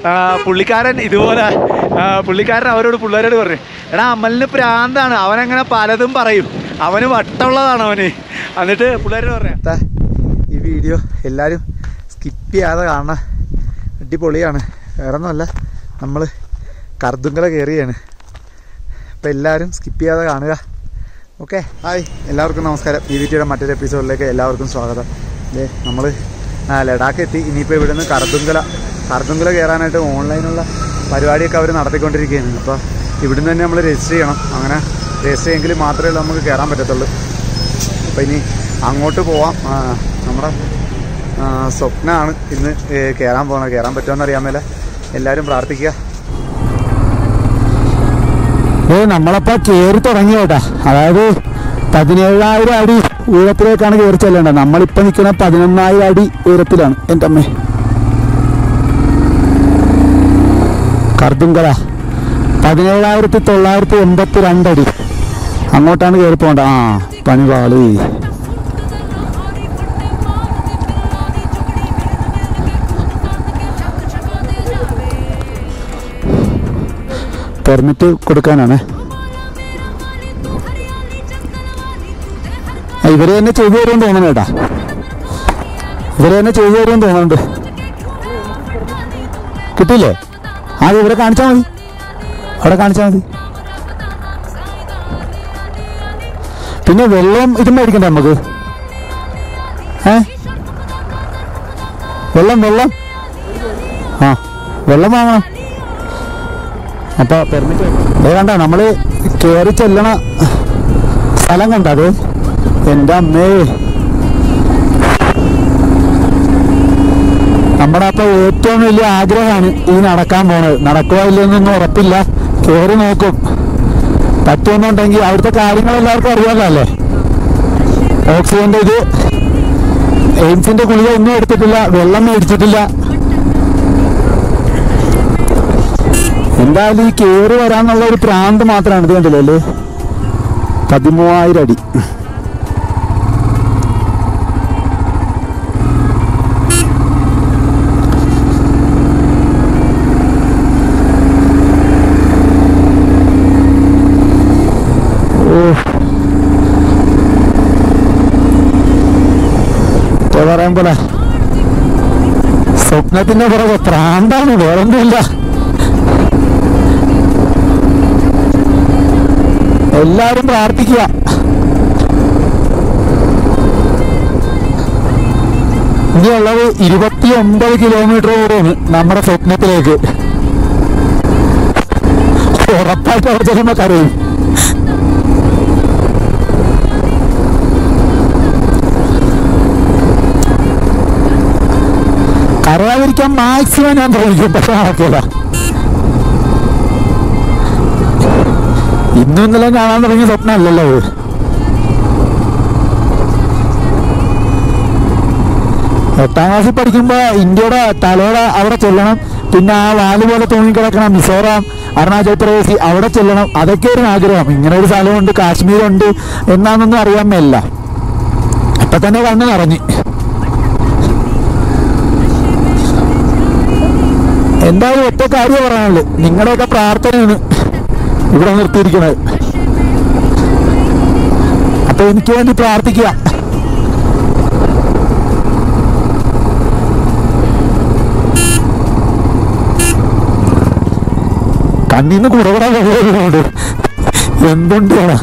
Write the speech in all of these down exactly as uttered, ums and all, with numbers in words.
പുള്ളിക്കാരൻ ഇതുപോലെ പുള്ളിക്കാരൻ അവരോട് പിള്ളേരോട് പറഞ്ഞു, എടാ അമലിന് പ്രാന്താണ്, അവനങ്ങനെ പലതും പറയും, അവന് വട്ടുള്ളതാണ് അവന്. എന്നിട്ട് പിള്ളേരോട് പറയാം, ഈ വീഡിയോ എല്ലാവരും സ്കിപ്പ് ചെയ്യാതെ കാണണം, അടിപൊളിയാണ്. വേറെ ഒന്നുമല്ല, നമ്മൾ കർദുങ്കല കയറിയാണ്. അപ്പോൾ എല്ലാവരും സ്കിപ്പ് ചെയ്യാതെ കാണുക. ഓക്കെ, ഹായ് എല്ലാവർക്കും നമസ്കാരം. ഈ വീഡിയോയുടെ മറ്റൊരു എപ്പിസോഡിലേക്ക് എല്ലാവർക്കും സ്വാഗതം. അല്ലേ, നമ്മൾ ലഡാക്ക് എത്തി. ഇനിയിപ്പോൾ ഇവിടെ നിന്ന് കർദുങ്കല കർദുങ്കല കയറാനായിട്ട് ഓൺലൈനുള്ള പരിപാടിയൊക്കെ അവർ നടത്തിക്കൊണ്ടിരിക്കുകയാണ്. അപ്പോൾ ഇവിടുന്ന് തന്നെ നമ്മൾ രജിസ്റ്റർ ചെയ്യണം. അങ്ങനെ രജിസ്റ്റർ ചെയ്യെങ്കിൽ മാത്രമേ നമുക്ക് കയറാൻ പറ്റത്തുള്ളൂ. അപ്പോൾ ഇനി അങ്ങോട്ട് പോവാം. നമ്മുടെ സ്വപ്നമാണ് ഇന്ന് കയറാൻ പോകുന്നത്. കയറാൻ പറ്റുമെന്ന് അറിയാൻ മേലെ എല്ലാവരും പ്രാർത്ഥിക്കുക. ഏ നമ്മളപ്പോൾ കയറി തുടങ്ങി കേട്ടാ. അതായത് പതിനേഴായിരം അടി ഉയരത്തിലേക്കാണ് കയറി ചെല്ലേണ്ടത്. നമ്മളിപ്പോൾ നിൽക്കുന്ന പതിനൊന്നായിരം അടി ഉയരത്തിലാണ്. എൻ്റെ അമ്മേ, കർദുങ്കല പതിനേഴായിരത്തി തൊള്ളായിരത്തി എൺപത്തി രണ്ടടി അങ്ങോട്ടാണ് കയറി പോകേണ്ടത്. ആ പണിപാളി. പെർമിറ്റ് കൊടുക്കാനാണ്. ഇവര് തന്നെ ചെയ്തു തരുമെന്ന് തോന്നുന്നു കേട്ടാ. ഇവര് തന്നെ ചെയ്തു തരുമെന്ന് തോന്നുന്നുണ്ട്. കിട്ടിയില്ലേ? ആ ഇവരെ കാണിച്ചാൽ മതി, അവിടെ കാണിച്ചാൽ മതി. പിന്നെ വെള്ളം ഇതും മേടിക്കണ്ടേ നമുക്ക്? ഏ വെള്ളം വെള്ളം ആ വെള്ളം വാങ്ങണം. അപ്പോൾ പെർമിറ്റ് ഏ കണ്ട നമ്മൾ കയറി ചെല്ലണ സ്ഥലം കണ്ടത്. എൻ്റെ അമ്മേ, നമ്മുടെ അപ്പോൾ ഏറ്റവും വലിയ ആഗ്രഹമാണ് ഈ നടക്കാൻ പോണത്. നടക്കുക ഇല്ലെന്നൊന്നും ഉറപ്പില്ല. കയറി നോക്കും. പറ്റുമെന്നുണ്ടെങ്കിൽ അവിടുത്തെ കാര്യങ്ങൾ എല്ലാവർക്കും അറിയാമല്ലോ അല്ലേ. ഓക്സിജൻ്റെ ഇത് എയിംസിൻ്റെ ഗുളിക ഒന്നും എടുത്തിട്ടില്ല, വെള്ളം മേടിച്ചിട്ടില്ല. എന്തായാലും ഈ കയറി വരാന്നുള്ള ഒരു പ്രാന്ത് മാത്രമാണ്. ഇത് കണ്ടില്ലേ അല്ലേ, പതിമൂവായിരം അടി. ഓ പറയാൻ പോലെ സ്വപ്നത്തിന്റെ പുറകെ പ്രാന്താണ്, വേറൊന്നുമില്ല. എല്ലാവരും പ്രാർത്ഥിക്കുക. ഇനിയുള്ളത് ഇരുപത്തി ഒമ്പത് കിലോമീറ്റർ കൂടെയാണ് നമ്മുടെ സ്വപ്നത്തിലേക്ക്. ഉറപ്പായിട്ട് അവിടെ ചെല്ലുമ്പോൾ കരയും. കരയാതിരിക്കാൻ മാക്സിമം ഞാൻ ശ്രമിക്കും, പക്ഷെ നടക്കില്ല. ഇന്നും ഇന്നലെ കാണാൻ തുടങ്ങിയ സ്വപ്നമല്ലല്ലോ ഇത്. എട്ടാം ക്ലാസ്സിൽ പഠിക്കുമ്പോൾ ഇന്ത്യയുടെ തലയുടെ അവിടെ ചെല്ലണം. പിന്നെ ആ വാല് പോലെ തൂങ്ങിക്കിടക്കണം മിസോറാം, അരുണാചൽ പ്രദേശ്, അവിടെ ചെല്ലണം. അതൊക്കെ ഒരു ആഗ്രഹം. ഇങ്ങനെ ഒരു സ്ഥലമുണ്ട്, കാശ്മീരുണ്ട് എന്നാണെന്നൊന്നും അറിയാൻ മേല. ഇപ്പം തന്നെ കണ്ണ് നിറഞ്ഞ്. എന്തായാലും ഒറ്റ കാര്യം പറയാനുള്ളൂ, നിങ്ങളുടെയൊക്കെ പ്രാർത്ഥനയാണ് ഇവിടെ നിർത്തിയിരിക്കുന്നത്. അപ്പൊ എനിക്ക് വേണ്ടി പ്രാർത്ഥിക്കുക. കണ്ണീന്ന് കുറവട വെള്ളമുണ്ട്. എന്തുണ്ട് വേണം.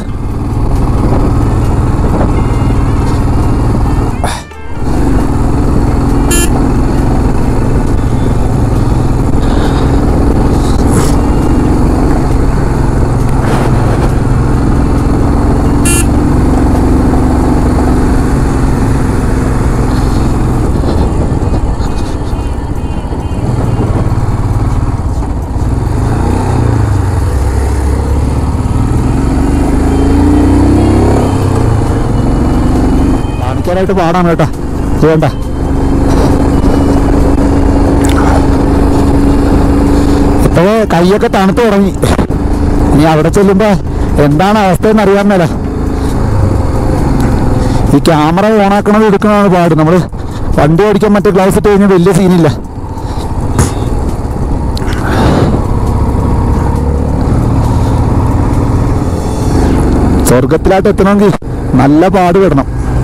ായിട്ട് പാടാണ് കേട്ടാ. വേണ്ട, ഇപ്പോഴേ കൈയൊക്കെ തണുത്ത് തുടങ്ങി. ഇനി അവിടെ ചെല്ലുമ്പോ എന്താണ് അവസ്ഥയെന്ന് അറിയാൻ മേല. ഈ ക്യാമറ ഓണാക്കണത് എടുക്കണതാണ് പാട്. നമ്മൾ വണ്ടി ഓടിക്കാൻ മറ്റേ ഗ്ലൗസ് ഇട്ട് കഴിഞ്ഞാൽ വലിയ സീനില്ല. സ്വർഗത്തിലായിട്ട് എത്തണമെങ്കിൽ നല്ല പാടുപെടണം.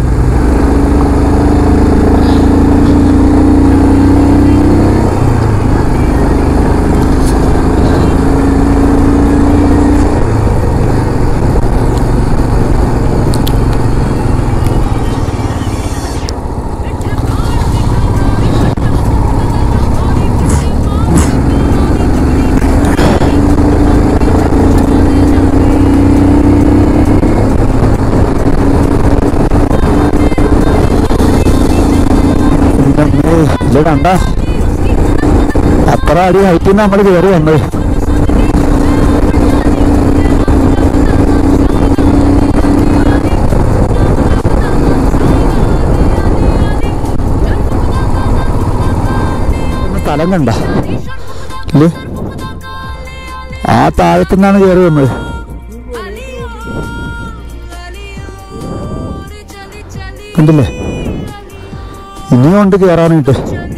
ഇത് കണ്ട അത്ര അടി ഹൈറ്റിൽ നിന്ന് നമ്മൾ കയറി വന്നത്. സ്ഥലം കണ്ട ഇല്ലേ? ആ താഴത്തുനിന്നാണ് കയറി വന്നത്. കണ്ടില്ലേ? ഇനിയും ഉണ്ട് കയറാനായിട്ട്.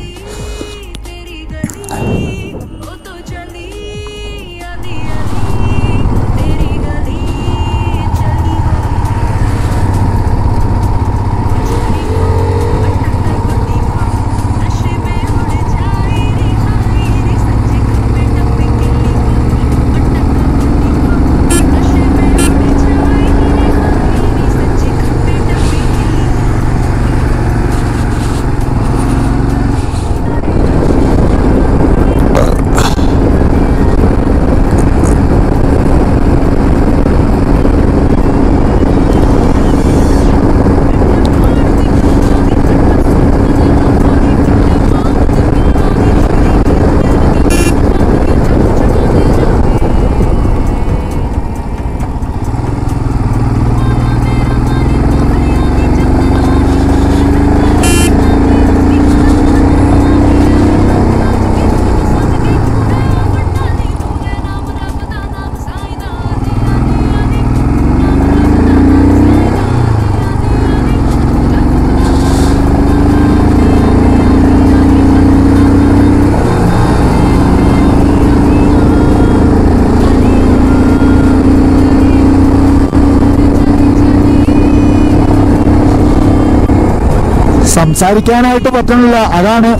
സംസാരിക്കാനായിട്ട് പറ്റണില്ല, അതാണ്.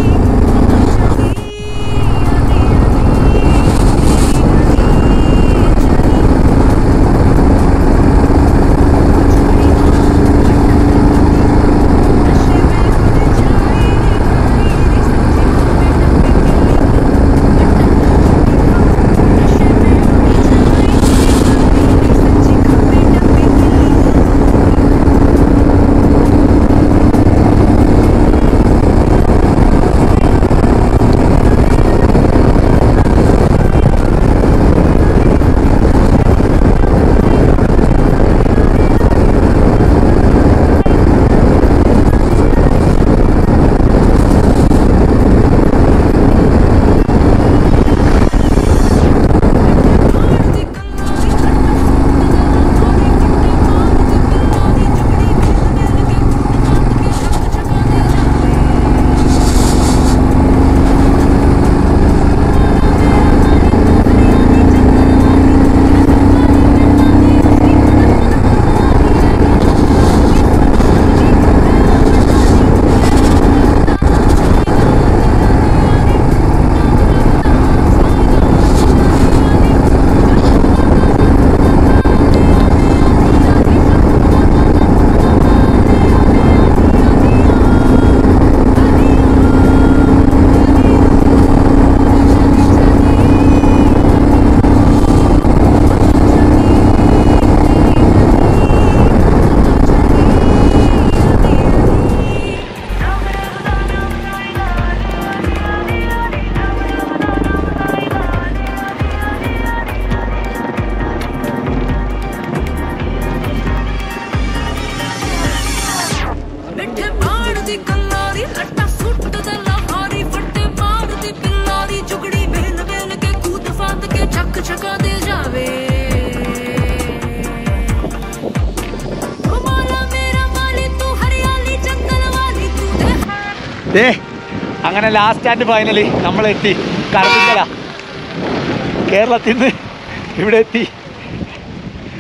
ഏ അങ്ങനെ ലാസ്റ്റ് ആൻഡ് ഫൈനലി നമ്മളെത്തി കടത്തിങ്കല. കേരളത്തിൽ നിന്ന് ഇവിടെ എത്തി.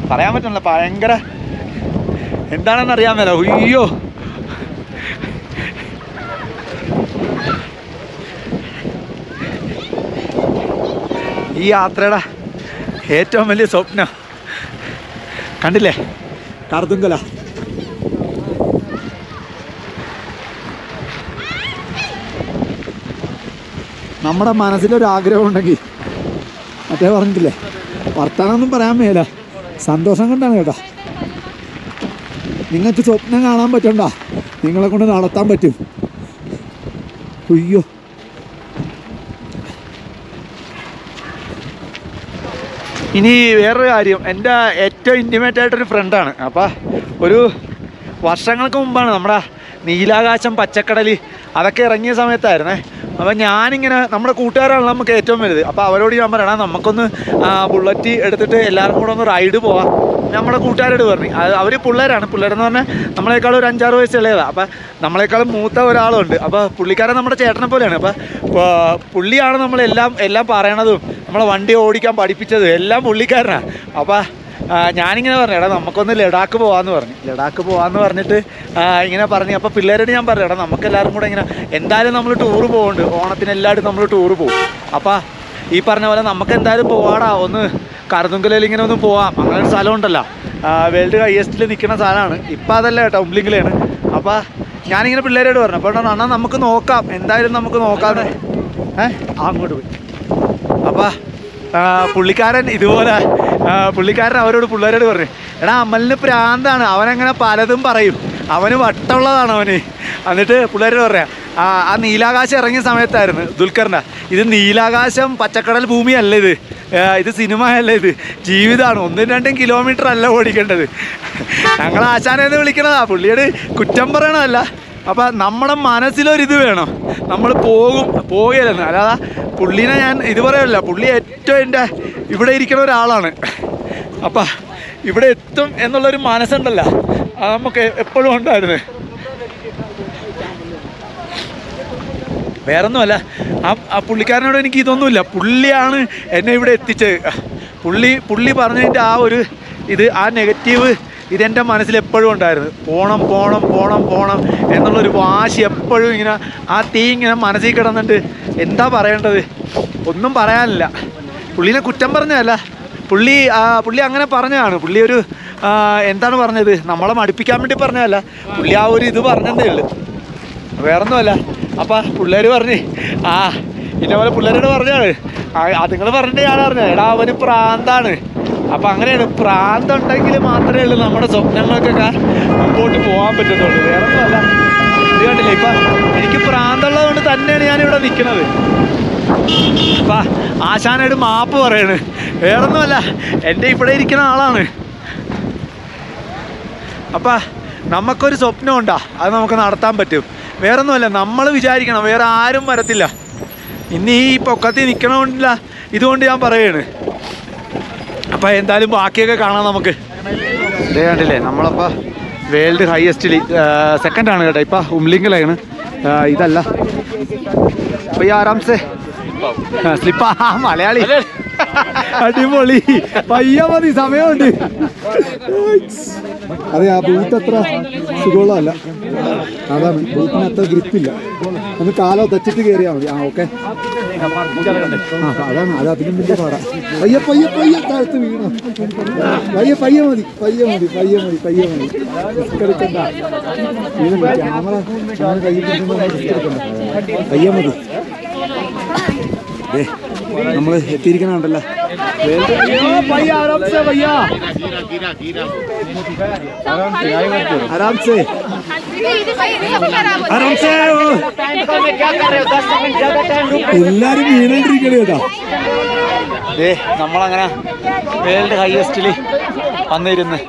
പറയാൻ പറ്റില്ല, ഭയങ്കര എന്താണെന്ന് അറിയാൻ മേല. അയ്യോ ഈ യാത്രയുടെ ഏറ്റവും വലിയ സ്വപ്നം കണ്ടില്ലേ, കറുതുങ്കല. നമ്മുടെ മനസ്സിലൊരാഗ്രഹം ഉണ്ടെങ്കിൽ മറ്റേ പറഞ്ഞിട്ടില്ലേ, വർത്താനൊന്നും പറയാൻ മേല, സന്തോഷം കൊണ്ടാണ് കേട്ടോ. നിങ്ങൾക്ക് സ്വപ്നം കാണാൻ പറ്റണ്ട, നിങ്ങളെ കൊണ്ട് നടത്താൻ പറ്റും. അയ്യോ ഇനി വേറൊരു കാര്യം, എൻ്റെ ഏറ്റവും ഇൻറ്റിമേറ്റ് ആയിട്ടൊരു ഫ്രണ്ടാണ്. അപ്പോൾ ഒരു വർഷങ്ങൾക്ക് മുമ്പാണ് നമ്മുടെ നീലാകാശം പച്ചക്കടൽ അതൊക്കെ ഇറങ്ങിയ സമയത്തായിരുന്നേ. അപ്പോൾ ഞാനിങ്ങനെ നമ്മുടെ കൂട്ടുകാരാണ് നമുക്ക് ഏറ്റവും വലുത്. അപ്പോൾ അവരോട് ഞാൻ പറയണം നമുക്കൊന്ന് ബുള്ളറ്റ് എടുത്തിട്ട് എല്ലാവർക്കും കൂടെ ഒന്ന് റൈഡ് പോവാം. നമ്മുടെ കൂട്ടുകാരോട് പറഞ്ഞു. അത് അവർ പിള്ളേരാണ്, പിള്ളേരെന്ന് പറഞ്ഞാൽ നമ്മളെക്കാളും ഒരു അഞ്ചാറ് വയസ്സ് ഇളയതാണ്. അപ്പോൾ നമ്മളെക്കാളും മൂത്ത ഒരാളുണ്ട്. അപ്പോൾ പുള്ളിക്കാരൻ നമ്മുടെ ചേട്ടനെ പോലെയാണ്. അപ്പോൾ പുള്ളിയാണ് നമ്മളെല്ലാം എല്ലാം പറയണതും നമ്മളെ വണ്ടി ഓടിക്കാൻ പഠിപ്പിച്ചത് എല്ലാം പുള്ളിക്കാരനാണ്. അപ്പോൾ ഞാനിങ്ങനെ പറഞ്ഞു, എടാ നമുക്കൊന്ന് ലഡാക്ക് പോകാമെന്ന് പറഞ്ഞു. ലഡാക്ക് പോകാമെന്ന് പറഞ്ഞിട്ട് ഇങ്ങനെ പറഞ്ഞു. അപ്പോൾ പിള്ളേരോട് ഞാൻ പറഞ്ഞു, എടാ നമുക്കെല്ലാവരും കൂടെ ഇങ്ങനെ എന്തായാലും നമ്മൾ ടൂറ് പോകുന്നുണ്ട്, ഓണത്തിന് എല്ലാവരും നമ്മൾ ടൂറ് പോകും. അപ്പോൾ ഈ പറഞ്ഞ പോലെ നമുക്ക് എന്തായാലും പോവാടാ, ഒന്ന് കറുതുങ്കലയിൽ ഇങ്ങനെ ഒന്ന് പോവാം. അങ്ങനെ ഒരു സ്ഥലം ഉണ്ടല്ലോ, വേൾഡ് ഹയസ്റ്റിൽ നിൽക്കുന്ന സ്ഥലമാണ്. ഇപ്പം അതല്ല കേട്ടോ, ഉംബ്ലിങ്ങിലാണ്. അപ്പോൾ ഞാനിങ്ങനെ പിള്ളേരോട് പറഞ്ഞു, അപ്പോൾ അണ്ണാ നമുക്ക് നോക്കാം, എന്തായാലും നമുക്ക് നോക്കാതെ ഏഹ് അങ്ങോട്ട് പോയി. അപ്പോൾ പുള്ളിക്കാരൻ ഇതുപോലെ പുള്ളിക്കാരൻ അവരോട് പിള്ളേരോട് പറഞ്ഞു, എടാ അമലിന് പ്രാന്താണ്, അവനങ്ങനെ പലതും പറയും, അവന് വട്ടമുള്ളതാണ് അവന്. എന്നിട്ട് പിള്ളേരോട് പറയാം, ആ ആ നീലാകാശം ഇറങ്ങിയ സമയത്തായിരുന്നു ദുൽഖറിൻ്റെ, ഇത് നീലാകാശം പച്ചക്കടൽ ഭൂമിയല്ല, ഇത് ഇത് സിനിമ അല്ല, ഇത് ജീവിതമാണ്, ഒന്നും രണ്ടും കിലോമീറ്റർ അല്ല ഓടിക്കേണ്ടത്. ഞങ്ങൾ ആശാനെന്ന് വിളിക്കണതാ, പുള്ളിയോട് കുറ്റം പറയണമല്ല. അപ്പം നമ്മുടെ മനസ്സിലൊരിത് വേണം, നമ്മൾ പോകും പോകുകയല്ലെന്ന്. അല്ലാതെ പുള്ളീനെ ഞാൻ ഇത് പറയല്ല, പുള്ളി ഏറ്റവും എൻ്റെ ഇവിടെ ഇരിക്കുന്ന ഒരാളാണ്. അപ്പം ഇവിടെ എത്തും എന്നുള്ളൊരു മനസ്സുണ്ടല്ലോ, അത് നമുക്ക് എപ്പോഴും ഉണ്ടായിരുന്നു. വേറൊന്നുമല്ല, ആ ആ പുള്ളിക്കാരനോട് എനിക്ക് ഇതൊന്നുമില്ല, പുള്ളിയാണ് എന്നെ ഇവിടെ എത്തിച്ചത്. പുള്ളി പുള്ളി പറഞ്ഞതിൻ്റെ ആ ഒരു ഇത്, ആ നെഗറ്റീവ് ഇതെൻ്റെ മനസ്സിൽ എപ്പോഴും ഉണ്ടായിരുന്നു. പോണം പോണം പോണം പോണം എന്നുള്ളൊരു വാശി എപ്പോഴും ഇങ്ങനെ, ആ തീ ഇങ്ങനെ മനസ്സിൽ കിടന്നിട്ട് എന്താ പറയേണ്ടത്, ഒന്നും പറയാനില്ല. പുള്ളീനെ കുറ്റം പറഞ്ഞതല്ല, പുള്ളി പുള്ളി അങ്ങനെ പറഞ്ഞതാണ്. പുള്ളി ഒരു എന്താണ് പറഞ്ഞത്, നമ്മളെ മടുപ്പിക്കാൻ വേണ്ടി പറഞ്ഞതല്ല, പുള്ളി ആ ഒരു ഇത് പറഞ്ഞതേ ഉള്ളു, വേറൊന്നുമല്ല. അപ്പം പിള്ളേർ പറഞ്ഞ് ആ ഇന്നപോലെ പിള്ളേരോട് പറഞ്ഞാണ്, അതുങ്ങൾ പറഞ്ഞിട്ട് ഞാൻ പറഞ്ഞത്, എടാ അവന് പ്രാന്താണ്. അപ്പം അങ്ങനെയാണ്, പ്രാന്തുണ്ടെങ്കിൽ മാത്രമേ ഉള്ളൂ നമ്മുടെ സ്വപ്നങ്ങൾക്കൊക്കെ മുമ്പോട്ട് പോകാൻ പറ്റത്തുള്ളൂ, വേറൊന്നുമല്ല. ഇത് കണ്ടില്ലേ, ഇപ്പം എനിക്ക് പ്രാന്തുള്ളത് കൊണ്ട് തന്നെയാണ് ഞാനിവിടെ നിൽക്കുന്നത്. അപ്പം ആശാനായിട്ട് മാപ്പ് പറയണ്, വേറൊന്നുമല്ല, എൻ്റെ ഇവിടെ ഇരിക്കുന്ന ആളാണ്. അപ്പം നമുക്കൊരു സ്വപ്നം ഉണ്ടാ, അത് നമുക്ക് നടത്താൻ പറ്റും, വേറൊന്നുമല്ല. നമ്മൾ വിചാരിക്കണം, വേറെ ആരും വരത്തില്ല. ഇനി ഈ പൊക്കത്തിൽ നിൽക്കണമില്ല, ഇതുകൊണ്ട് ഞാൻ പറയാണ്. അപ്പം എന്തായാലും ബാക്കിയൊക്കെ കാണാം നമുക്ക്. ഇതേ കണ്ടില്ലേ, നമ്മളപ്പോൾ വേൾഡ് ഹയസ്റ്റിൽ സെക്കൻഡാണ് കേട്ടോ, ഇപ്പം ഉംലിംഗിലാണ്, ഇതല്ല. അപ്പം ഈ ആരാംസേ സ്ലിപ്പ മലയാളി അടിപൊളി, പയ്യ മതി, സമയമുണ്ട്. അതെ, ആ ബൂട്ട് അത്ര സുഖമുള്ളതല്ല, അതാണ് ബൂട്ടിന് അത്ര ഗ്രിപ്പില്ല. ഒന്ന് കാലോ തെച്ചിട്ട് കയറിയാൽ മതി. ആ ഓക്കെ, അതാണ്, അത് അതിനും വലിയ പാടാ. പയ്യ പയ്യ പയ്യ താഴത്ത് വീണ, പയ്യ പയ്യ മതി പയ്യ മതി പയ്യ മതി പയ്യ മതി എടുക്കണ്ട, ക്യാമറ ക്യാമറ കയ്യിൽ എടുക്കണ്ട, പയ്യ മതി. ഏ നമ്മൾ എത്തിയിരിക്കണുണ്ടല്ലോ ആരാംസേ ആരാംസേ, എല്ലാരും വീണോണ്ടിരിക്കണ കേട്ടോ. ഏ നമ്മളങ്ങനെ വേൾഡ് ഹയസ്റ്റിൽ വന്നിരുന്ന്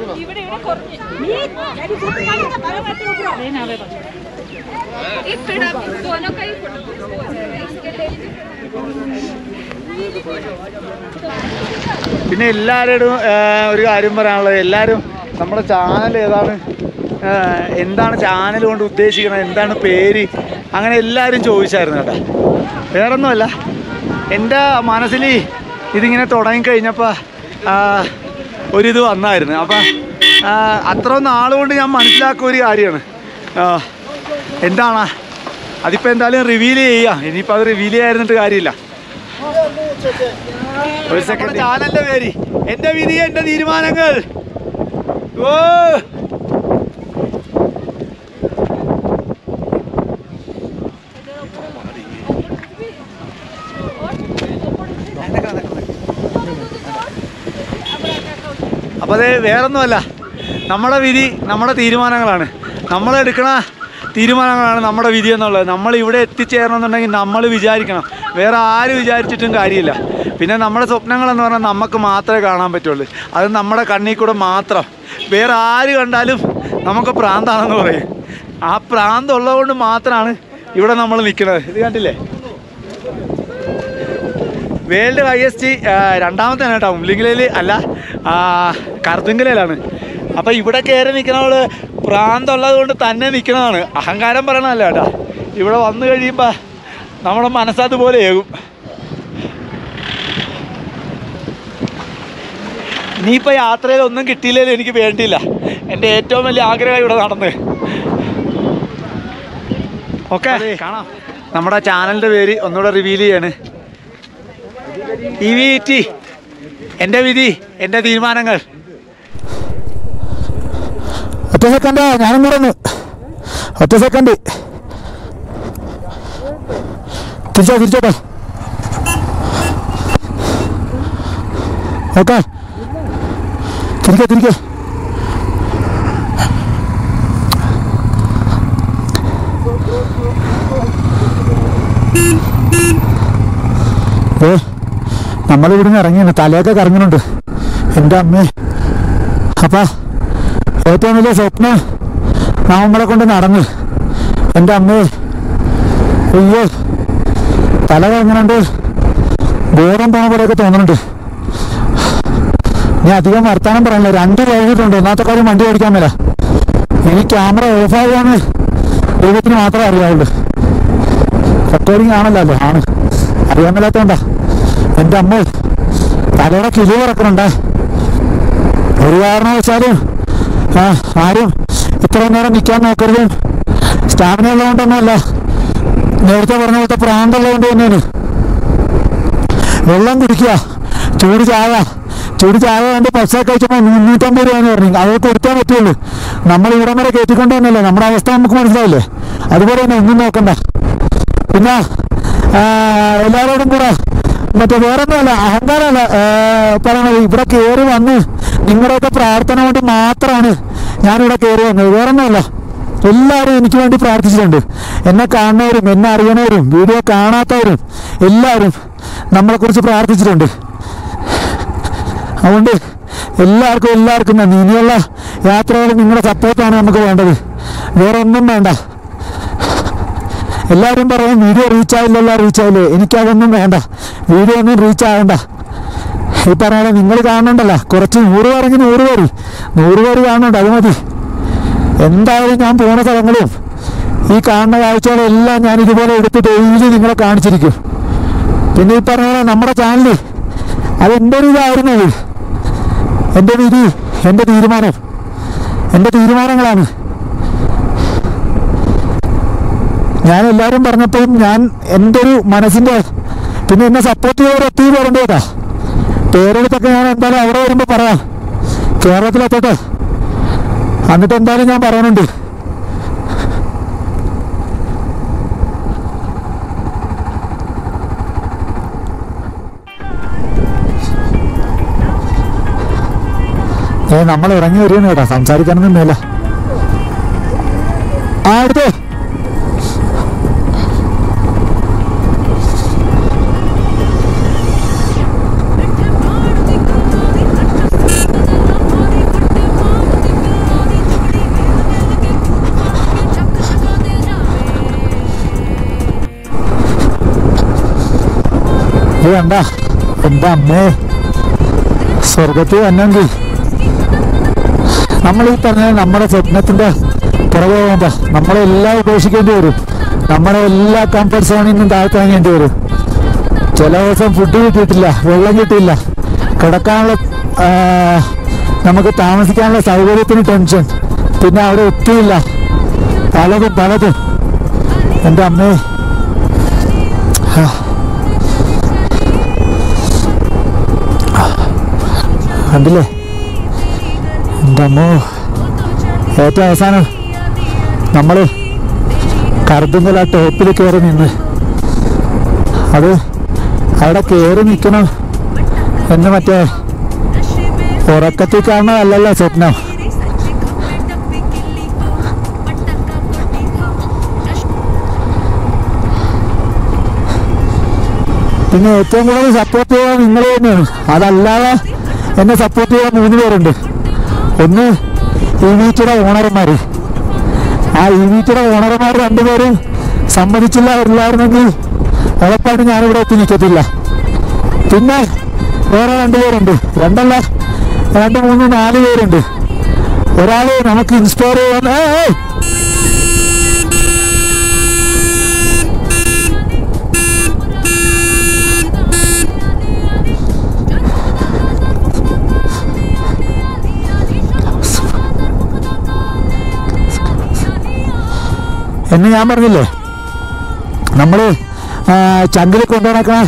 പിന്നെ എല്ലാവരോടും ഒരു കാര്യം പറയാനുള്ളത്, എല്ലാവരും നമ്മുടെ ചാനൽ ഏതാണ്, എന്താണ് ചാനൽ കൊണ്ട് ഉദ്ദേശിക്കുന്നത്, എന്താണ് പേര്, അങ്ങനെ എല്ലാവരും ചോദിച്ചായിരുന്നു കേട്ടോ. വേറൊന്നുമല്ല, എൻ്റെ മനസ്സിൽ ഇതിങ്ങനെ തുടങ്ങിക്കഴിഞ്ഞപ്പോൾ ഒരിത് വന്നായിരുന്നു. അപ്പം അത്ര നാളുകൊണ്ട് ഞാൻ മനസ്സിലാക്കിയ ഒരു കാര്യമാണ്. എന്താണ് അതിപ്പോൾ എന്തായാലും റിവീൽ ചെയ്യാം. ഇനിയിപ്പോൾ അത് റിവീൽ ചെയ്യായിരുന്നിട്ട് കാര്യമില്ല. ഒരു സെക്കൻഡ്. ചാനലിൻ്റെ പേര് എൻ്റെ വിധി എൻ്റെ തീരുമാനങ്ങൾ. ഓ അപ്പോൾ അത് വേറൊന്നുമല്ല, നമ്മുടെ വിധി നമ്മുടെ തീരുമാനങ്ങളാണ്. നമ്മളെടുക്കണ തീരുമാനങ്ങളാണ് നമ്മുടെ വിധി എന്നുള്ളത്. നമ്മൾ ഇവിടെ എത്തിച്ചേരണമെന്നുണ്ടെങ്കിൽ നമ്മൾ വിചാരിക്കണം, വേറെ ആര് വിചാരിച്ചിട്ടും കാര്യമില്ല. പിന്നെ നമ്മുടെ സ്വപ്നങ്ങളെന്ന് പറഞ്ഞാൽ നമുക്ക് മാത്രമേ കാണാൻ പറ്റുള്ളൂ. അത് നമ്മുടെ കണ്ണിൽ കൂടെ മാത്രം. വേറെ ആര് കണ്ടാലും നമുക്ക് പ്രാന്താണെന്ന് പറയും. ആ പ്രാന്ത് ഉള്ളതുകൊണ്ട് മാത്രമാണ് ഇവിടെ നമ്മൾ നിൽക്കുന്നത്. ഇത് കണ്ടില്ലേ, വേൾഡ് ഹയസ്റ്റ് രണ്ടാമത്തെ കേട്ടോ, മുള്ളിങ്കലയിൽ അല്ല കറുത്തുങ്കലയിലാണ്. അപ്പോൾ ഇവിടെ കയറി നിൽക്കുന്നവൾ പ്രാന്തുള്ളത് കൊണ്ട് തന്നെ നിൽക്കുന്നതാണ്. അഹങ്കാരം പറയണമല്ല കേട്ടോ. ഇവിടെ വന്നു കഴിയുമ്പോൾ നമ്മുടെ മനസ്സതുപോലെ ഏകും. ഇനിയിപ്പോൾ യാത്രയിൽ ഒന്നും കിട്ടിയില്ലെങ്കിലും എനിക്ക് വേണ്ടിയില്ല. എൻ്റെ ഏറ്റവും വലിയ ആഗ്രഹം ഇവിടെ നടന്ന്. ഓക്കെ, കാണാം. നമ്മുടെ ചാനലിൻ്റെ പേര് ഒന്നുകൂടെ റിവീൽ ചെയ്യാണ്. ഇ വി ടി എൻ്റെ വിധി എൻ്റെ തീരുമാനങ്ങൾ. ഒറ്റ സെക്കൻഡ്, ഞാനും കൂടെ ഒന്ന് ഒറ്റ സെക്കൻഡ് തിരിച്ചോ തിരിച്ചോട്ടെ. ഓക്കെ, തിരികെ തിരികെ. ഏ നമ്മളിവിടുന്ന് ഇറങ്ങിയാണ്, തലയൊക്കെ കറങ്ങുന്നുണ്ട് എൻ്റെ അമ്മേ. അപ്പം ഏറ്റവും വലിയ സ്വപ്നം നമ്മളെ കൊണ്ട് നടന്ന് എൻ്റെ അമ്മേ. അയ്യോ, തല കറങ്ങുന്നുണ്ട്, ബോധം പോണ പോലെയൊക്കെ തോന്നുന്നുണ്ട്. ഞാൻ അധികം വർത്താനം പറയണില്ല, രണ്ട് കഴിഞ്ഞിട്ടുണ്ട്. ഒന്നാമത്തെ കാര്യം വണ്ടി ഓടിക്കാൻ മേല. ഇനി ക്യാമറ ഓഫാകുകയാണ് ദൈവത്തിന് മാത്രമേ അറിയാവുള്ളൂ. റെക്കോർഡിങ് ആണല്ലോ അല്ലേ, ആണ്, അറിയാൻ മേലാത്തോണ്ടാ. എൻ്റെ അമ്മ തലയുടെ കിലി കിടക്കുന്നുണ്ടേ. ഒരു കാരണവശാലും ആ ആരും ഇത്രയും നേരം നിൽക്കാൻ നോക്കരുത്. സ്റ്റാമിന ഉള്ളതുകൊണ്ടൊന്നുമല്ല, നേരത്തെ പറഞ്ഞ പോലത്തെ പ്രാന്തുള്ളതുകൊണ്ട് തന്നെയാണ്. വെള്ളം കുടിക്കുക, ചൂട് ചായ ചൂട് ചായ വേണ്ടി പൈസ കഴിച്ചപ്പോൾ മുന്നൂറ്റമ്പത് രൂപയെന്ന് പറഞ്ഞു. അത് കൊടുക്കാൻ പറ്റുള്ളൂ. നമ്മൾ ഇവിടം വരെ കയറ്റിക്കൊണ്ട് തന്നെയല്ലേ, നമ്മുടെ അവസ്ഥ നമുക്ക് മനസ്സിലായില്ലേ. അതുപോലെ തന്നെ ഒന്നും നോക്കണ്ട. പിന്നെ എല്ലാവരോടും കൂടെ മറ്റേ വേറൊന്നുമല്ല, അഹങ്കാരമല്ല പറയണത്. ഇവിടെ കയറി വന്ന് നിങ്ങളുടെയൊക്കെ പ്രാർത്ഥന കൊണ്ട് മാത്രമാണ് ഞാനിവിടെ കയറി വന്നത്, വേറൊന്നുമല്ല. എല്ലാവരും എനിക്ക് വേണ്ടി പ്രാർത്ഥിച്ചിട്ടുണ്ട്. എന്നെ കാണുന്നവരും എന്നെ അറിയണവരും വീഡിയോ കാണാത്തവരും എല്ലാവരും നമ്മളെക്കുറിച്ച് പ്രാർത്ഥിച്ചിട്ടുണ്ട്. അതുകൊണ്ട് എല്ലാവർക്കും എല്ലാവർക്കും നന്ദി. ഇനിയുള്ള യാത്രകളിൽ നിങ്ങളുടെ സപ്പോർട്ടാണ് നമുക്ക് വേണ്ടത്, വേറെ ഒന്നും വേണ്ട. എല്ലാവരും പറയും വീഡിയോ റീച്ചായില്ലല്ലോ റീച്ചായില്ലേ. എനിക്കതൊന്നും വേണ്ട, വീഡിയോ ഒന്നും റീച്ച് ആകണ്ട. ഈ പറഞ്ഞാൽ നിങ്ങൾ കാണുന്നുണ്ടല്ലോ, കുറച്ച് നൂറ് പേരെങ്കിൽ നൂറ് പേര് നൂറ് പേര് കാണുന്നുണ്ട്, അത് മതി. എന്തായാലും ഞാൻ പോകുന്ന സ്ഥലങ്ങളും ഈ കാണുന്ന കാഴ്ചകളെല്ലാം ഞാൻ ഇതുപോലെ എടുത്ത് ഡെയിലി നിങ്ങളെ കാണിച്ചിരിക്കും. പിന്നെ ഈ പറഞ്ഞ നമ്മുടെ ചാനൽ അത് എൻ്റെ ഒരു ഇതായിരുന്നത്, എൻ്റെ വിധി എൻ്റെ തീരുമാനം എൻ്റെ തീരുമാനങ്ങളാണ്. ഞാൻ എല്ലാവരും പറഞ്ഞപ്പോഴും ഞാൻ എൻ്റെ ഒരു മനസ്സിൻ്റെ, പിന്നെ എന്നെ സപ്പോർട്ട് ചെയ്തവർ ഒത്തിരി പേരുണ്ട് കേട്ടോ. പേരെടുത്തൊക്കെ ഞാൻ എന്തായാലും അവിടെ വരുമ്പോൾ പറയാം, കേരളത്തിലെത്തോട്ടെ, എന്നിട്ട് എന്തായാലും ഞാൻ പറയുന്നുണ്ട്. ഏ നമ്മൾ ഇറങ്ങി വരികയാണ് കേട്ടോ, സംസാരിക്കാനൊന്നും മേല. ആ അടുത്തേ വേണ്ട. എൻ്റെ അമ്മേ, സ്വർഗത്തിൽ വന്നെങ്കിൽ നമ്മൾ ഈ പറഞ്ഞ നമ്മുടെ സ്വപ്നത്തിൻ്റെ പുറകെ പോകുമ്പോൾ നമ്മളെല്ലാം ഉപേക്ഷിക്കേണ്ടി വരും. നമ്മളെ എല്ലാ കംഫർട്ട് സോണിൽ നിന്നും താഴ്ത്താങ്ങേണ്ടി വരും. ചില ദിവസം ഫുഡ് കിട്ടിയിട്ടില്ല, വെള്ളം കിട്ടിയില്ല, കിടക്കാനുള്ള നമുക്ക് താമസിക്കാനുള്ള സൗകര്യത്തിന് ടെൻഷൻ, പിന്നെ അവിടെ എത്തിയില്ല, പലതും പലതും. എൻ്റെ അമ്മേ, കണ്ടില്ലേ എൻ്റെ അമ്മോ. ഏറ്റവും അവസാനം നമ്മൾ കറുതുങ്കൽ ആ ടോപ്പിൽ കയറി നിന്ന്, അത് അവിടെ കയറി നിൽക്കണം എന്ന് മറ്റേ ഉറക്കത്തിൽ കാണുന്നതല്ലല്ലോ സ്വപ്നം. പിന്നെ ഏറ്റവും കൂടുതൽ സപ്പോർട്ട് ചെയ്യാൻ നിങ്ങൾ തന്നെയാണ്. അതല്ലാതെ എന്നെ സപ്പോർട്ട് ചെയ്യാൻ മൂന്ന് പേരുണ്ട്. ഒന്ന് ഈ വീട്ടിലെ ഓണർമാർ. ആ ഈ വീട്ടിലെ ഓണർമാർ രണ്ടുപേരും സമ്മതിച്ചില്ല വരില്ലായിരുന്നെങ്കിൽ ഉറപ്പായിട്ട് ഞാനിവിടെ എത്തി നിൽക്കത്തില്ല. പിന്നെ വേറെ രണ്ടുപേരുണ്ട്, രണ്ടല്ല രണ്ട് മൂന്ന് നാല് പേരുണ്ട്. ഒരാൾ നമുക്ക് ഇൻസ്പയർ ചെയ്യാൻ എന്ന് ഞാൻ പറഞ്ഞില്ലേ, നമ്മൾ ചങ്കിൽ കൊണ്ടുനടക്കണ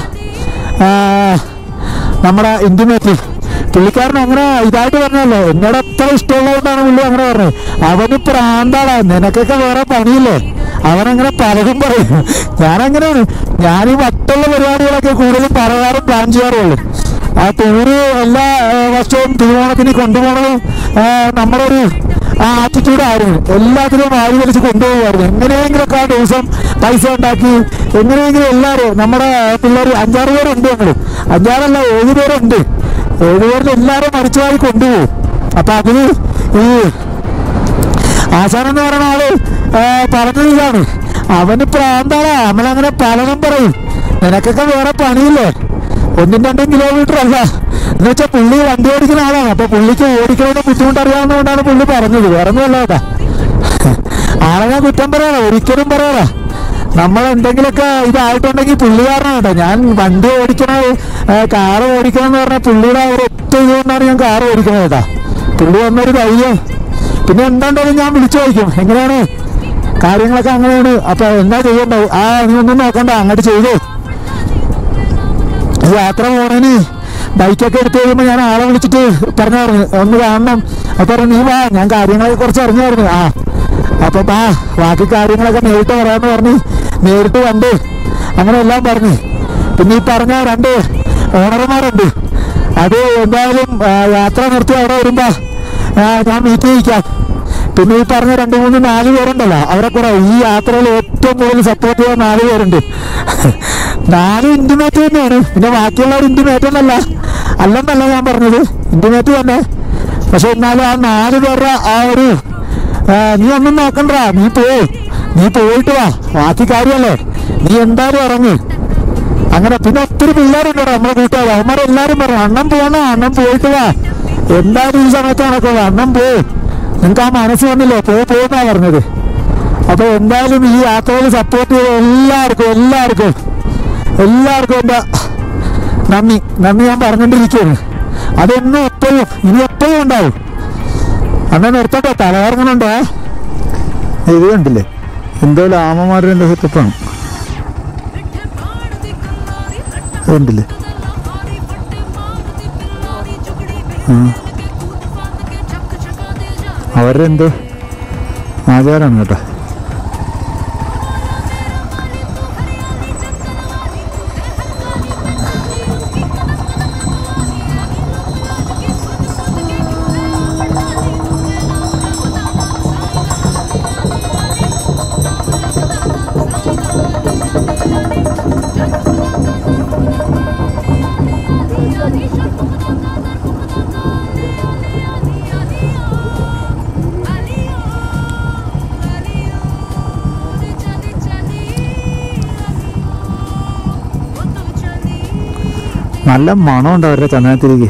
നമ്മുടെ ഇന്റിമേറ്റ് പുള്ളിക്കാരൻ അങ്ങനെ ഇതായിട്ട് പറഞ്ഞല്ലോ. എന്നോട് എത്ര ഇഷ്ടമുള്ളതുകൊണ്ടാണ് പുള്ളി അങ്ങനെ പറഞ്ഞത്. അവന് പ്രാന്താണ്, നിനക്കൊക്കെ വേറെ പണിയില്ലേ. അവനങ്ങനെ പലതും പറയും. ഞാനങ്ങനെയാണ്, ഞാനീ മറ്റുള്ള പരിപാടികളൊക്കെ കൂടുതലും പറയാറും പ്ലാൻ ചെയ്യാറുള്ളൂ. ആ ടൂറ് എല്ലാ വർഷവും തിരുവോണത്തിന് കൊണ്ടുപോകണതും നമ്മുടെ ഒരു ആ ആറ്റിറ്റ്യൂഡായിരുന്നു. എല്ലാത്തിലും വാരി വലിച്ച് കൊണ്ടുപോകുമായിരുന്നു. എങ്ങനെയെങ്കിലുമൊക്കെ ആ ദിവസം പൈസ ഉണ്ടാക്കി എങ്ങനെയെങ്കിലും എല്ലാവരും നമ്മുടെ പിള്ളേർ അഞ്ചാറ് പേരുണ്ട്, ഞങ്ങൾ അഞ്ചാറല്ല ഏഴ് പേരുണ്ട്. ഏഴ് പേരിൽ എല്ലാവരും മറിച്ചു വാരി കൊണ്ടുപോകും. അപ്പം അതിന് ഈ ആശാനെന്ന് പറയുന്ന ആള് പറഞ്ഞത് ഇതാണ്, അവന് പ്രാന്താണ്, നമ്മളങ്ങനെ പലതും പറയും. നിനക്കൊക്കെ വേറെ പണിയില്ലേ, ഒന്നും രണ്ടും കിലോമീറ്റർ അല്ല എന്ന് വെച്ചാൽ പുള്ളി വണ്ടി ഓടിക്കുന്ന ആളാണ്. അപ്പൊ പുള്ളിക്ക് ഓടിക്കണമെന്ന് ബുദ്ധിമുട്ടറിയാവുന്നതുകൊണ്ടാണ് പുള്ളി പറഞ്ഞത്, വേറെ ഒന്നുമല്ല കേട്ടാ. ആളെ ഞാൻ കുറ്റം പറയാറാ, ഒരിക്കലും പറയാറാ. നമ്മൾ എന്തെങ്കിലുമൊക്കെ ഇതായിട്ടുണ്ടെങ്കിൽ പുള്ളി കാരണം കേട്ടോ. ഞാൻ വണ്ടി ഓടിക്കണ കാറ് ഓടിക്കണം എന്ന് പറഞ്ഞാൽ പുള്ളിയുടെ ഒരു ഒറ്റ ഇതുകൊണ്ടാണ് ഞാൻ കാറ് ഓടിക്കണത് കേട്ടാ. പുള്ളി വന്നൊരു ധൈര്യം. പിന്നെ എന്താണ്ടാലും ഞാൻ വിളിച്ചു ചോദിക്കും, എങ്ങനെയാണ് കാര്യങ്ങളൊക്കെ അങ്ങനെയാണ്, അപ്പൊ എന്താ ചെയ്യണ്ടത്? ആ നീ ഒന്നും നോക്കണ്ട, അങ്ങോട്ട് ചെയ്തോ. യാത്ര പോണേന് ബൈക്കൊക്കെ എടുത്തു കഴിയുമ്പോൾ ഞാൻ ആളെ വിളിച്ചിട്ട് പറഞ്ഞായിരുന്നു ഒന്ന് കാണണം. അപ്പൊ പറഞ്ഞു നീ വാ, ഞാൻ കാര്യങ്ങളൊക്കെ കുറച്ച് അറിഞ്ഞായിരുന്നു. ആ അപ്പൊ ആ ബാക്കി കാര്യങ്ങളൊക്കെ നേരിട്ട് പറയാമെന്ന് പറഞ്ഞ് നേരിട്ട് കണ്ട് അങ്ങനെ എല്ലാം പറഞ്ഞു. പിന്നെ ഈ പറഞ്ഞ രണ്ട് ഓണർമാരുണ്ട്, അത് എന്തായാലും യാത്ര നിർത്തി അവിടെ വരുമ്പോ ഞാൻ മീറ്റ് ചെയ്യിക്കാം. പിന്നെ ഈ പറഞ്ഞ രണ്ട് മൂന്ന് നാല് പേരുണ്ടല്ലോ, അവരെ കൂടെ ഈ യാത്രയിൽ ഏറ്റവും കൂടുതൽ സപ്പോർട്ട് ചെയ്യാൻ നാല് പേരുണ്ട്. നാല് ഇന്റിമേറ്റ് തന്നെയാണ്. പിന്നെ ബാക്കിയുള്ളവർ ഇന്റിമേറ്റ് ഒന്നല്ല അല്ലെന്നല്ല ഞാൻ പറഞ്ഞത്, ഇന്റിമേറ്റ് തന്നെ. പക്ഷെ എന്നാലും ആ നാല് പേരുടെ ആ ഒരു നീ ഒന്നും നോക്കണ്ട, നീ പോ, നീ പോയിട്ട് വാ, ബാക്കി കാര്യമല്ലേ, നീ എന്തായാലും ഇറങ്ങ്. അങ്ങനെ പിന്നെ ഒത്തിരി പിള്ളേരുണ്ടോ നമ്മളെ കൂട്ടുകാർ, അവന്മാരെല്ലാരും പറഞ്ഞു അണ്ണൻ പോകണോ, അണ്ണൻ പോയിട്ട് വാ, എന്തായാലും ഈ സമയത്ത് നടക്കുള്ളൂ, അണ്ണൻ പോ, നിങ്ങൾക്ക് ആ മനസ്സ് വന്നില്ലേ, പോ പോന്നാ പറഞ്ഞത്. അപ്പൊ എന്തായാലും ഈ യാത്രയിൽ സപ്പോർട്ട് ചെയ്ത എല്ലാവർക്കും എല്ലാവർക്കും എല്ലാവർക്കും എൻ്റെ നന്ദി നന്ദി ഞാൻ പറഞ്ഞുകൊണ്ടിരിക്കുകയാണ്. അതൊന്നും എപ്പോഴും ഇനി എപ്പോഴും ഉണ്ടാവും. അന്ന് നിർത്തട്ടെ, തലകറങ്ങുന്നുണ്ടോ? ഇത് കണ്ടില്ലേ, എന്തോ ലാമമാരുടെ എൻ്റെ സെറ്റപ്പാണ്. കണ്ടില്ലേ, അവരുടെ എന്തോ ആചാരമാണ് കേട്ടോ. നല്ല മണമുണ്ട് അവരുടെ ചന്ദനത്തിരിക്ക്.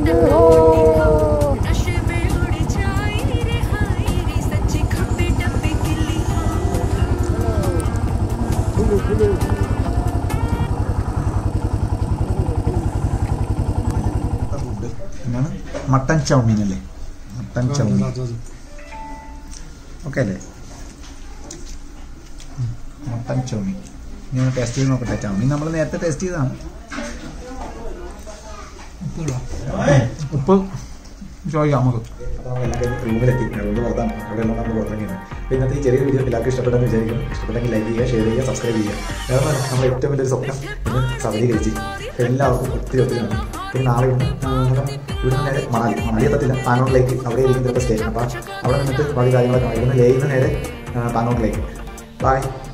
എന്നാണ് മട്ടൻ ചൗമീൻ അല്ലേ? മട്ടൻ ചൗമീൻ ഓക്കെ അല്ലേ? മട്ടൻ ചൗമീൻ ഞാൻ ടേസ്റ്റ് ചെയ്ത് നോക്കട്ടെ. ചൗമീൻ നമ്മൾ നേരത്തെ ടേസ്റ്റ് ചെയ്തതാണ്. ഉപ്പ് ചോദിക്കാം നമുക്ക്. അപ്പോൾ നമ്മളെല്ലാം റൂമിലെത്തി. റൂമിൽ പുറത്താണ്. അവിടെ എല്ലാം നമ്മൾ പുറത്തിറങ്ങിയത്. അപ്പോൾ ഇന്നത്തെ ഈ ചെറിയ വീഡിയോ എല്ലാവർക്കും ഇഷ്ടപ്പെട്ടെന്ന് വിചാരിക്കുന്നു. ഇഷ്ടപ്പെട്ടെങ്കിൽ ലൈക്ക് ചെയ്യുക, ഷെയർ ചെയ്യുക, സബ്സ്ക്രൈബ് ചെയ്യുക. കാരണം നമ്മൾ ഏറ്റവും വലിയൊരു സ്വപ്നം ഇന്ന് സബലീകരിച്ച് എല്ലാവർക്കും ഒത്തിരി ഒത്തിരി ആണ്. പിന്നെ നാളെ ഇന്ന് ഇവിടുന്ന് നേരെ മണാലി മണാലി എത്തത്തില്ല, പാനോട്ടിലേക്ക് അവിടെ ഇരിക്കും ചിലപ്പോൾ സ്റ്റേഷൻ. അപ്പോൾ അവിടെ നിന്നിട്ട് ബാക്കി കാര്യങ്ങളൊക്കെ ഇവിടുന്ന് ലേയിൽ നിന്ന് നേരെ പാനോട്ടിലേക്ക്. ബൈ.